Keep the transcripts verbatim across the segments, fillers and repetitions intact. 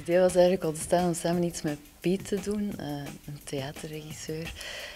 idee was eigenlijk ontstaan om samen iets met Piet te doen, uh, een theaterregisseur.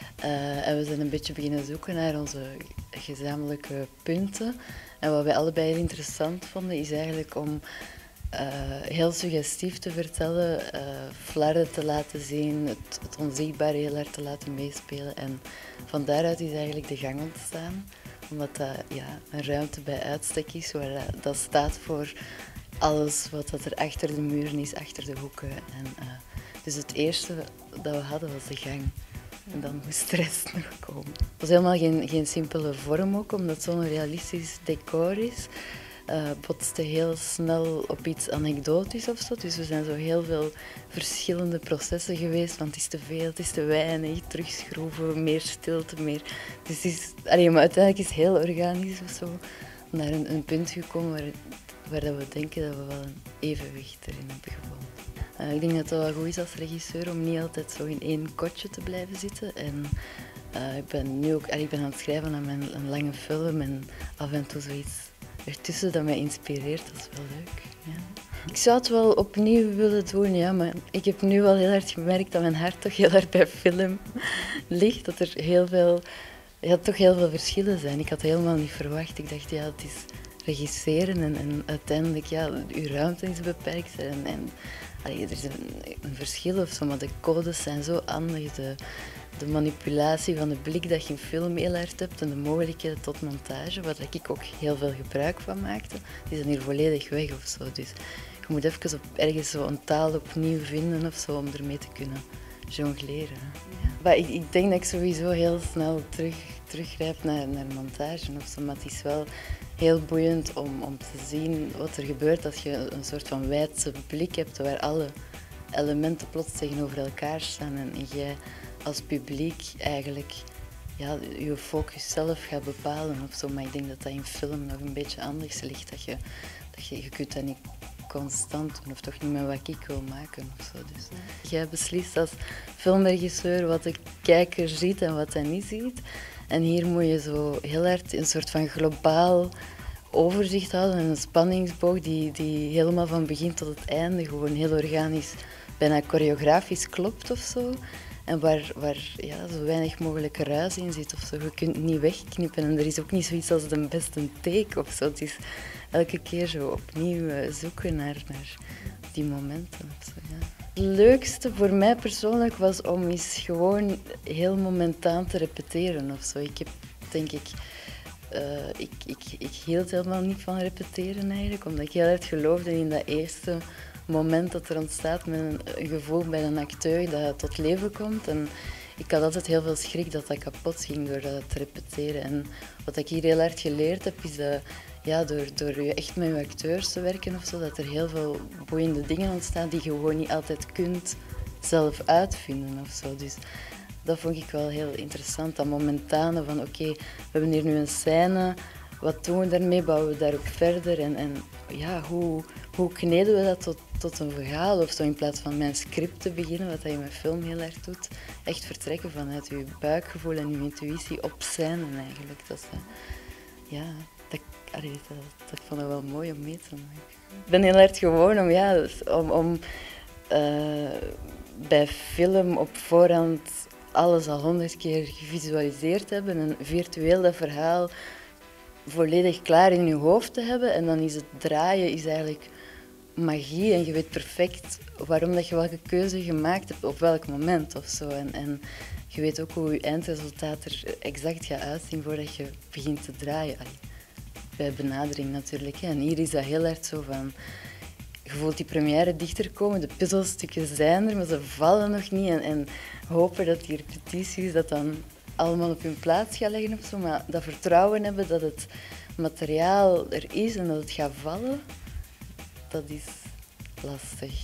Uh, en we zijn een beetje beginnen zoeken naar onze gezamenlijke punten. En wat wij allebei heel interessant vonden, is eigenlijk om uh, heel suggestief te vertellen, uh, flarden te laten zien, het, het onzichtbare heel hard te laten meespelen. En van daaruit is eigenlijk de gang ontstaan, omdat dat ja, een ruimte bij uitstek is, waar dat, dat staat voor alles wat dat er achter de muren is, achter de hoeken. En, uh, dus het eerste dat we hadden was de gang. En dan moest de rest nog komen. Het was helemaal geen, geen simpele vorm ook, omdat het zo'n realistisch decor is. Uh, botste heel snel op iets anekdotisch of zo. Dus er zijn zo heel veel verschillende processen geweest. Want het is te veel, het is te weinig, terugschroeven, meer stilte, meer... Dus het is, allee, maar uiteindelijk is het heel organisch of zo naar een, een punt gekomen waar, waar dat we denken dat we wel een evenwicht erin hebben gevonden. Uh, ik denk dat het wel goed is als regisseur om niet altijd zo in één kotje te blijven zitten. En uh, ik ben nu ook allee, ik ben aan het schrijven aan mijn, een lange film en af en toe zoiets ertussen dat mij inspireert. Dat is wel leuk. Ja. Ik zou het wel opnieuw willen doen, ja, maar ik heb nu wel heel hard gemerkt dat mijn hart toch heel hard bij film ligt. Dat er heel veel, ja, toch heel veel verschillen zijn. Ik had het helemaal niet verwacht. Ik dacht, ja, het is regisseren en, en uiteindelijk, ja, uw ruimte is beperkt. En, en allee, er is een, een verschil of zo, maar de codes zijn zo anders. De, de manipulatie van de blik dat je in film heel hard hebt en de mogelijkheden tot montage, waar ik ook heel veel gebruik van maakte, die zijn hier volledig weg of zo. Dus je moet even op ergens zo een taal opnieuw vinden of zo om ermee te kunnen jongleren. Ja. Maar ik, ik denk dat ik sowieso heel snel terug, teruggrijp naar, naar montage of zo, maar het is wel heel boeiend om, om te zien wat er gebeurt als je een soort van wijdse blik hebt waar alle elementen plots tegenover elkaar staan en, en jij als publiek eigenlijk ja, je focus zelf gaat bepalen of zo. Maar ik denk dat dat in film nog een beetje anders ligt. Dat je, dat je, je kunt dat niet constant doen of toch niet met wat ik wil maken of zo. Dus jij beslist als filmregisseur wat de kijker ziet en wat hij niet ziet. En hier moet je zo heel hard een soort van globaal overzicht houden en een spanningsboog die, die helemaal van begin tot het einde gewoon heel organisch, bijna choreografisch klopt of zo. En waar, waar ja, zo weinig mogelijk ruis in zit of zo. Je kunt het niet wegknippen en er is ook niet zoiets als de beste take of zo. Het is elke keer zo opnieuw zoeken naar, naar die momenten of zo, ja. Het leukste voor mij persoonlijk was om eens gewoon heel momentaan te repeteren of zo. Ik heb, denk ik, uh, ik, ik, ik hield helemaal niet van repeteren eigenlijk, omdat ik heel erg geloofde in dat eerste moment dat er ontstaat met een, een gevoel bij een acteur dat tot leven komt. En ik had altijd heel veel schrik dat dat kapot ging door dat te repeteren. En wat ik hier heel hard geleerd heb, is dat ja, door, door je echt met je acteurs te werken of zo, dat er heel veel boeiende dingen ontstaan die je gewoon niet altijd kunt zelf uitvinden of zo. Dus dat vond ik wel heel interessant, dat momentane van oké, okay, we hebben hier nu een scène, wat doen we daarmee, bouwen we daarop verder en, en ja, hoe, hoe kneden we dat tot, tot een verhaal of zo, in plaats van met een script te beginnen, wat je met film heel erg doet. Echt vertrekken vanuit je buikgevoel en je intuïtie op scène eigenlijk. Dat is, uh, ja, dat, allee, dat, dat vond ik wel mooi om mee te maken. Ik ben heel erg gewoon om, ja, om, om uh, bij film op voorhand alles al honderd keer gevisualiseerd te hebben en virtueel dat verhaal volledig klaar in je hoofd te hebben. En dan is het draaien is eigenlijk magie en je weet perfect waarom dat je welke keuze gemaakt hebt op welk moment of zo. En, en je weet ook hoe je eindresultaat er exact gaat uitzien voordat je begint te draaien. Allee, bij benadering natuurlijk. Hè. En hier is dat heel erg zo van, je voelt die première dichter komen, de puzzelstukken zijn er, maar ze vallen nog niet. En, en hopen dat die repetities dat dan allemaal op hun plaats gaan leggen of zo. Maar dat vertrouwen hebben dat het materiaal er is en dat het gaat vallen, dat is lastig.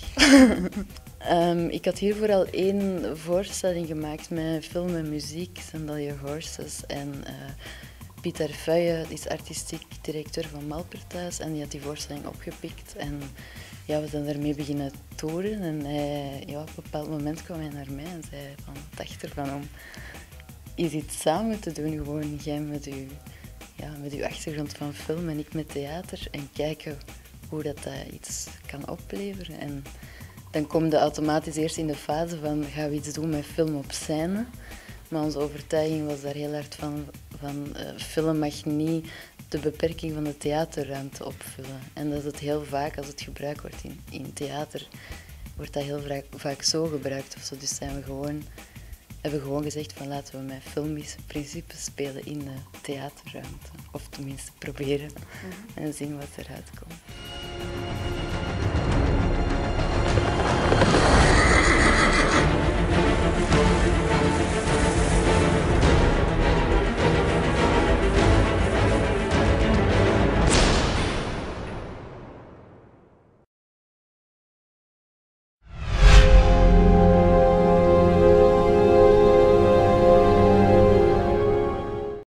um, ik had hiervoor al één voorstelling gemaakt met film en muziek, Sandalia Horses. En uh, Pieter Fuyje is artistiek directeur van Malperthuis en die had die voorstelling opgepikt. En ja, we zijn daarmee beginnen toeren en hij, ja, op een bepaald moment kwam hij naar mij en zei van, wat dacht ervan om is iets samen te doen, gewoon jij met je, ja, met uw achtergrond van film en ik met theater en kijken hoe dat, dat iets kan opleveren. En dan kom je automatisch eerst in de fase van gaan we iets doen met film op scène. Maar onze overtuiging was daar heel hard van, van uh, film mag niet de beperking van de theaterruimte opvullen. En dat is het heel vaak als het gebruikt wordt in, in theater, wordt dat heel vaak, vaak zo gebruikt of zo. Dus zijn we gewoon, hebben we gewoon gezegd van laten we met filmische principes spelen in de theaterruimte. Of tenminste proberen mm-hmm. en zien wat eruit komt.